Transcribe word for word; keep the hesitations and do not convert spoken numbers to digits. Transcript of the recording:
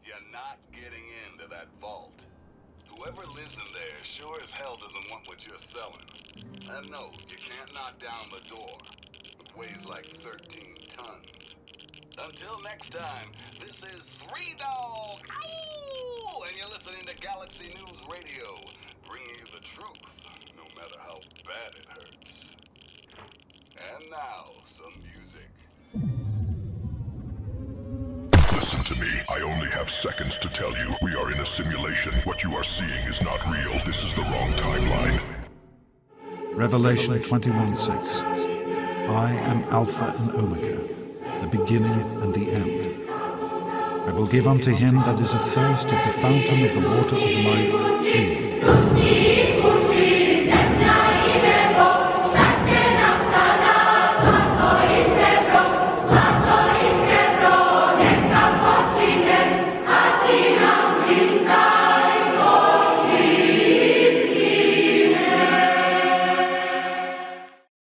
You're not getting into that vault. Whoever lives in there sure as hell doesn't want what you're selling. And no, you can't knock down the door. It weighs like thirteen tons. Until next time, this is Three Dog, Ow! And you're listening to Galaxy News Radio, bringing you the truth, no matter how bad it hurts. And now, some music. Listen to me. I only have seconds to tell you. We are in a simulation. What you are seeing is not real. This is the wrong timeline. Revelation twenty-one six. I am Alpha and Omega, the beginning and the end. I will give unto him that is athirst of the fountain of the water of life freely.